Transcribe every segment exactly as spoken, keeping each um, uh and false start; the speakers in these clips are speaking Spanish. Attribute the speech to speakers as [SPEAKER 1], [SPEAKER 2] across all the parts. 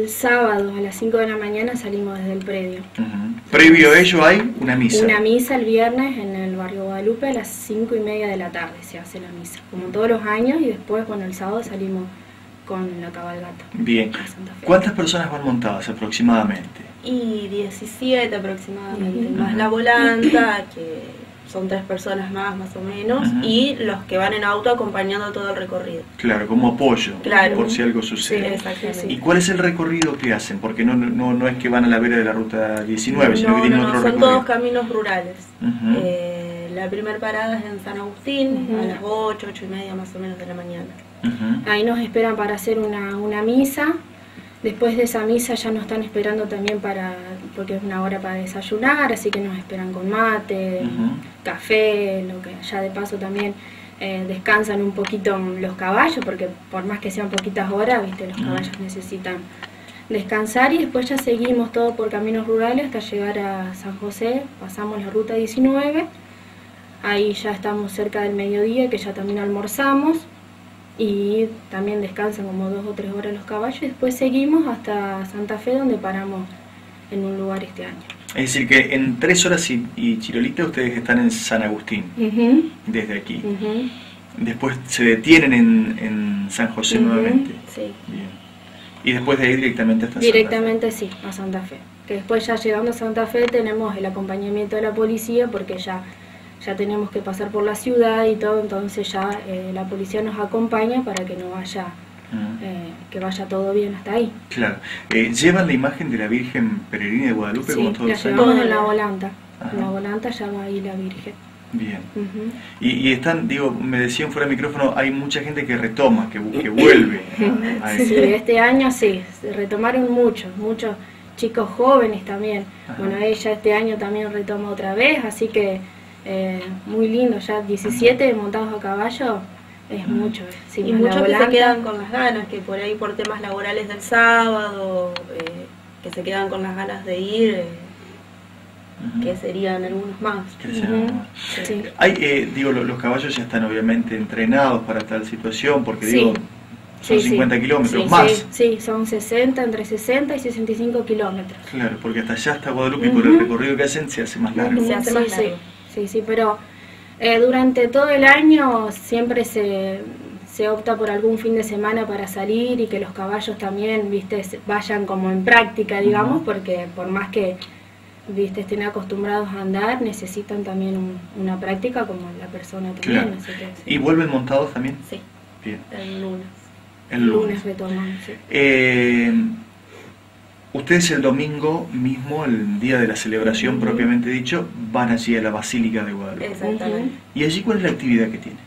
[SPEAKER 1] el sábado a las cinco de la mañana salimos desde el predio.
[SPEAKER 2] Uh-huh. Previo a ello hay una misa.
[SPEAKER 1] Una misa el viernes en el barrio Guadalupe a las cinco y media de la tarde se hace la misa, como todos los años, y después, bueno, el sábado salimos con la cabalgata.
[SPEAKER 2] Bien. ¿Cuántas personas van montadas aproximadamente?
[SPEAKER 3] Y diecisiete aproximadamente,
[SPEAKER 1] Uh-huh.
[SPEAKER 3] más la volanta, que son tres personas más, más o menos,
[SPEAKER 2] Uh-huh.
[SPEAKER 3] y los que van en auto acompañando todo el recorrido.
[SPEAKER 2] Claro, como apoyo,
[SPEAKER 3] Claro.
[SPEAKER 2] por si algo
[SPEAKER 3] Sí,
[SPEAKER 2] sucede.
[SPEAKER 3] exactamente.
[SPEAKER 2] ¿Y cuál es el recorrido que hacen? Porque no, no, no es que van a la vera de la ruta diecinueve, sino
[SPEAKER 3] no,
[SPEAKER 2] que tienen
[SPEAKER 3] no, no,
[SPEAKER 2] otro
[SPEAKER 3] son
[SPEAKER 2] recorrido.
[SPEAKER 3] todos caminos rurales.
[SPEAKER 2] Uh-huh.
[SPEAKER 3] eh, la primera parada es en San Agustín,
[SPEAKER 1] Uh-huh.
[SPEAKER 3] a las ocho, ocho y media más o menos de la mañana.
[SPEAKER 2] Uh-huh.
[SPEAKER 1] Ahí nos esperan para hacer una, una misa. Después de esa misa ya nos están esperando también para, porque es una hora para desayunar, así que nos esperan con mate,
[SPEAKER 2] Uh-huh.
[SPEAKER 1] café, lo que ya de paso también eh, descansan un poquito los caballos, porque por más que sean poquitas horas, viste, los
[SPEAKER 2] Uh-huh.
[SPEAKER 1] caballos necesitan descansar, y después ya seguimos todo por caminos rurales hasta llegar a San José, pasamos la ruta diecinueve, ahí ya estamos cerca del mediodía, que ya también almorzamos, y también descansan como dos o tres horas los caballos, y después seguimos hasta Santa Fe, donde paramos en un lugar este año.
[SPEAKER 2] Es decir, que en tres horas y, y Chirolita ustedes están en San Agustín,
[SPEAKER 1] Uh-huh.
[SPEAKER 2] desde aquí.
[SPEAKER 1] Uh-huh.
[SPEAKER 2] Después se detienen en, en San José
[SPEAKER 1] Uh-huh.
[SPEAKER 2] nuevamente.
[SPEAKER 3] Sí.
[SPEAKER 2] Bien. Y después de ahí directamente hasta
[SPEAKER 1] Directamente sí, a Santa Fe. Que después ya llegando a Santa Fe tenemos el acompañamiento de la policía, porque ya, ya tenemos que pasar por la ciudad y todo, entonces ya eh, la policía nos acompaña para que no vaya,
[SPEAKER 2] Uh-huh.
[SPEAKER 1] eh, que vaya todo bien hasta ahí.
[SPEAKER 2] Claro. Eh, ¿Llevan la imagen de la Virgen Peregrina de Guadalupe
[SPEAKER 1] Sí,
[SPEAKER 2] como todos
[SPEAKER 1] la
[SPEAKER 2] los años?
[SPEAKER 1] llevamos en la volanta.
[SPEAKER 2] Ajá.
[SPEAKER 1] En la volanta ya va ahí la Virgen.
[SPEAKER 2] Bien.
[SPEAKER 1] Uh-huh.
[SPEAKER 2] Y, y están, digo, me decían fuera de micrófono, hay mucha gente que retoma, que, que vuelve a, a
[SPEAKER 1] Sí,
[SPEAKER 2] eso.
[SPEAKER 1] este año sí, se retomaron muchos, muchos chicos jóvenes también.
[SPEAKER 2] Ajá.
[SPEAKER 1] Bueno, ella este año también retoma otra vez, así que eh, muy lindo, ya diecisiete montados a caballo es
[SPEAKER 2] Mm.
[SPEAKER 1] mucho. Sí,
[SPEAKER 3] Y
[SPEAKER 1] más la
[SPEAKER 3] muchos que se
[SPEAKER 1] volanta.
[SPEAKER 3] quedan con las ganas, que por ahí por temas laborales del sábado, eh, que se quedan con las ganas de ir, eh,
[SPEAKER 2] Ujú.
[SPEAKER 3] que serían algunos más.
[SPEAKER 2] Que sean
[SPEAKER 1] Ujú.
[SPEAKER 2] nomás.
[SPEAKER 1] Sí.
[SPEAKER 2] Hay, eh, digo, lo- los caballos ya están obviamente entrenados para tal situación, porque
[SPEAKER 1] Sí.
[SPEAKER 2] digo, son
[SPEAKER 1] Sí, sí.
[SPEAKER 2] cincuenta kilómetros
[SPEAKER 1] Sí,
[SPEAKER 2] más.
[SPEAKER 1] sí, sí, son sesenta, entre sesenta y sesenta y cinco kilómetros.
[SPEAKER 2] Claro, porque hasta allá, hasta Guadalupe, y por
[SPEAKER 1] Ujú.
[SPEAKER 2] el recorrido que hacen, se hace más largo.
[SPEAKER 3] Se hace
[SPEAKER 1] sí,
[SPEAKER 3] más
[SPEAKER 1] sí,
[SPEAKER 3] largo.
[SPEAKER 1] sí, sí, pero eh, durante todo el año siempre se, se opta por algún fin de semana para salir y que los caballos también, viste, se- vayan como en práctica, digamos,
[SPEAKER 2] Ujú.
[SPEAKER 1] porque por más que, viste, estén acostumbrados a andar, necesitan también un- una práctica como la persona también.
[SPEAKER 2] Claro.
[SPEAKER 1] Así que, sí.
[SPEAKER 2] ¿Y vuelven montados también?
[SPEAKER 3] Sí,
[SPEAKER 2] Bien,
[SPEAKER 3] el lunes.
[SPEAKER 2] el lunes.
[SPEAKER 1] retomamos, sí.
[SPEAKER 2] Eh, ustedes el domingo mismo, el día de la celebración
[SPEAKER 1] Ujú.
[SPEAKER 2] propiamente dicho, van allí a la Basílica de Guadalupe.
[SPEAKER 3] Exactamente.
[SPEAKER 2] ¿Y allí cuál es la actividad que tiene?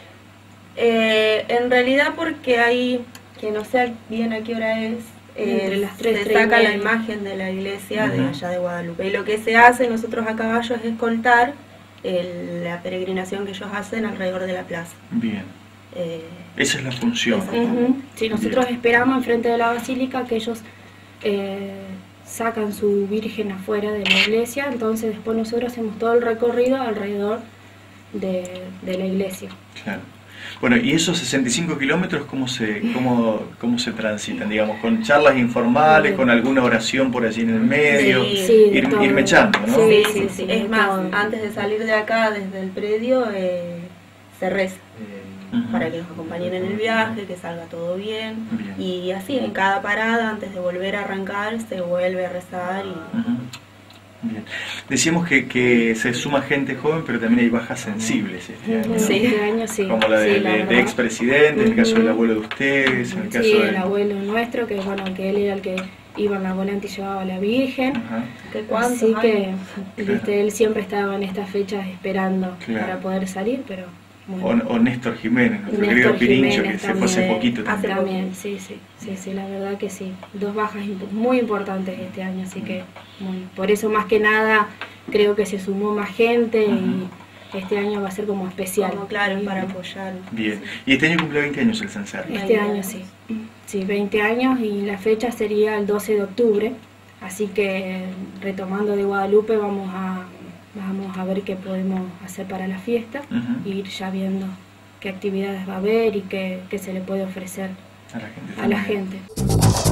[SPEAKER 3] Eh, en realidad porque hay, que no sé bien a qué hora es, eh,
[SPEAKER 1] Entre las tres,
[SPEAKER 3] se
[SPEAKER 1] tres y
[SPEAKER 3] saca la
[SPEAKER 1] media.
[SPEAKER 3] imagen de la iglesia de
[SPEAKER 2] Ujú.
[SPEAKER 3] allá de Guadalupe. Y lo que se hace nosotros a caballo es escoltar el- la peregrinación que ellos hacen alrededor de la plaza.
[SPEAKER 2] Bien,
[SPEAKER 3] Eh,
[SPEAKER 2] esa es la función.
[SPEAKER 3] Exacto.
[SPEAKER 1] Ujú. Sí, nosotros esperamos enfrente de la basílica que ellos eh, sacan su virgen afuera de la iglesia, entonces después nosotros hacemos todo el recorrido alrededor de, de la iglesia.
[SPEAKER 2] Claro. Bueno, ¿y esos sesenta y cinco kilómetros cómo se, cómo, cómo se transitan? Digamos, con charlas informales, con alguna oración por allí en el medio,
[SPEAKER 3] Sí,
[SPEAKER 1] sí, de
[SPEAKER 2] ir,
[SPEAKER 1] todo.
[SPEAKER 2] ir mechando, ¿no?
[SPEAKER 3] sí,
[SPEAKER 1] Sí,
[SPEAKER 3] sí,
[SPEAKER 1] sí,
[SPEAKER 3] sí.
[SPEAKER 1] sí,
[SPEAKER 3] Es más,
[SPEAKER 1] todo.
[SPEAKER 3] antes de salir de acá, desde el predio, eh, se reza.
[SPEAKER 2] Ujú.
[SPEAKER 3] Para que nos acompañen en el viaje, que salga todo bien.
[SPEAKER 2] Bien.
[SPEAKER 3] Y así, en cada parada, antes de volver a arrancar, se vuelve a rezar. Y...
[SPEAKER 2] Ujú. Bien. Decíamos que, que se suma gente joven, pero también hay bajas sensibles este año, ¿no?
[SPEAKER 3] Sí.
[SPEAKER 1] Este año sí.
[SPEAKER 2] Como la de,
[SPEAKER 1] sí, la
[SPEAKER 2] de- de
[SPEAKER 1] verdad.
[SPEAKER 2] expresidentes, en el caso del
[SPEAKER 1] Ujú.
[SPEAKER 2] abuelo de ustedes, en el caso
[SPEAKER 1] Sí,
[SPEAKER 2] del...
[SPEAKER 1] el abuelo nuestro, que bueno, que él era el que iba en la volante y llevaba a la Virgen.
[SPEAKER 2] Ajá.
[SPEAKER 3] ¿Qué cuántos
[SPEAKER 1] Así que,
[SPEAKER 3] años?
[SPEAKER 1] viste, él siempre estaba en estas fechas esperando
[SPEAKER 2] Claro.
[SPEAKER 1] para poder salir, pero
[SPEAKER 2] O,
[SPEAKER 1] bueno.
[SPEAKER 2] o Néstor Jiménez, nuestro
[SPEAKER 1] Néstor
[SPEAKER 2] querido Pirincho, que
[SPEAKER 1] Jiménez
[SPEAKER 2] se fue hace
[SPEAKER 1] también.
[SPEAKER 2] poquito
[SPEAKER 3] Hace
[SPEAKER 2] también.
[SPEAKER 1] También, sí, sí, sí, sí, la verdad que sí. Dos bajas imp- muy importantes este año, así que muy, por eso más que nada creo que se sumó más gente y este año va a ser como especial.
[SPEAKER 3] Como claro, para apoyar.
[SPEAKER 2] Bien. Y este año cumple veinte años el censario.
[SPEAKER 1] Este año sí, sí, veinte años y la fecha sería el doce de octubre, así que retomando de Guadalupe vamos a, vamos a ver qué podemos hacer para la fiesta
[SPEAKER 2] Ujú.
[SPEAKER 1] y ir ya viendo qué actividades va a haber y qué, qué se le puede ofrecer
[SPEAKER 2] A la gente.
[SPEAKER 1] a la
[SPEAKER 2] también.
[SPEAKER 1] gente.